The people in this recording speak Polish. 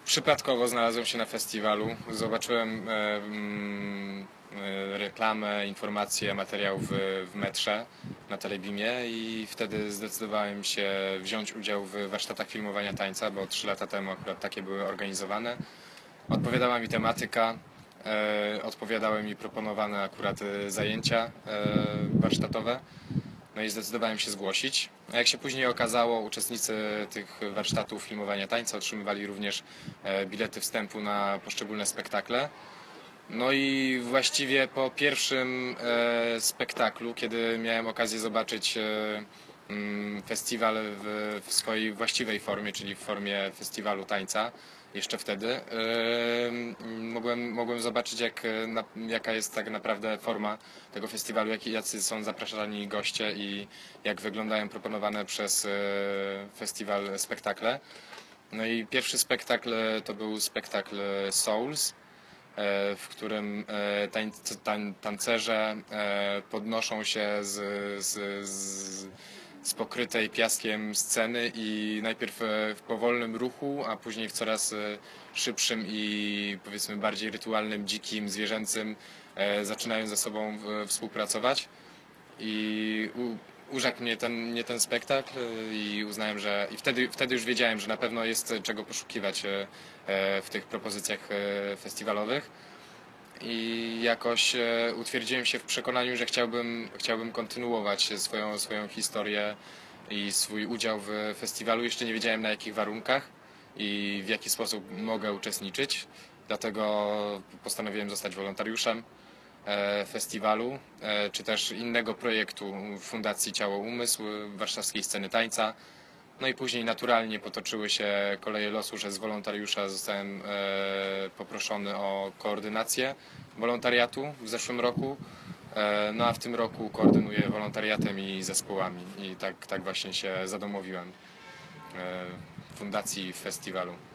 Przypadkowo znalazłem się na festiwalu, zobaczyłem reklamę, informacje, materiał w metrze na Telebimie i wtedy zdecydowałem się wziąć udział w warsztatach filmowania tańca, bo 3 lata temu akurat takie były organizowane. Odpowiadała mi tematyka, odpowiadały mi proponowane akurat zajęcia warsztatowe. No i zdecydowałem się zgłosić. A jak się później okazało, uczestnicy tych warsztatów filmowania tańca otrzymywali również bilety wstępu na poszczególne spektakle. No i właściwie po pierwszym spektaklu, kiedy miałem okazję zobaczyć festiwal w swojej właściwej formie, czyli w formie festiwalu tańca, jeszcze wtedy, mogłem zobaczyć jaka jest tak naprawdę forma tego festiwalu, jacy są zapraszani goście i jak wyglądają proponowane przez festiwal spektakle. No i pierwszy spektakl to był spektakl Souls, w którym tancerze podnoszą się z pokrytej piaskiem sceny i najpierw w powolnym ruchu, a później w coraz szybszym i powiedzmy bardziej rytualnym, dzikim, zwierzęcym zaczynają ze sobą współpracować. I urzekł mnie ten spektakl i uznałem, że wtedy już wiedziałem, że na pewno jest czego poszukiwać w tych propozycjach festiwalowych. I jakoś utwierdziłem się w przekonaniu, że chciałbym kontynuować swoją historię i swój udział w festiwalu. Jeszcze nie wiedziałem, na jakich warunkach i w jaki sposób mogę uczestniczyć. Dlatego postanowiłem zostać wolontariuszem festiwalu, czy też innego projektu Fundacji Ciało Umysł, warszawskiej sceny tańca. No i później naturalnie potoczyły się koleje losu, że z wolontariusza zostałem poproszony o koordynację wolontariatu w zeszłym roku. No a w tym roku koordynuję wolontariatem i zespołami i tak właśnie się zadomowiłem w fundacji, w festiwalu.